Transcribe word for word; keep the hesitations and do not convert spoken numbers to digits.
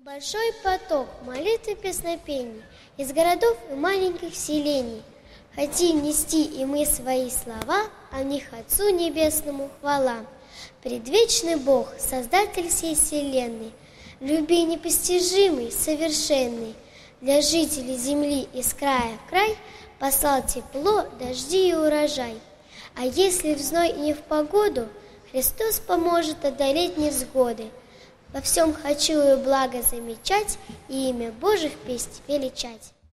Большой поток молитв и песнопений из городов и маленьких селений. Хотим нести и мы свои слова, а в них Отцу Небесному хвала. Предвечный Бог, Создатель всей вселенной, любви непостижимый, совершенный, для жителей земли из края в край послал тепло, дожди и урожай. А если в зной и не в погоду, Христос поможет одолеть невзгоды. Во всем хочу и благо замечать, и имя Божие в песнь величать.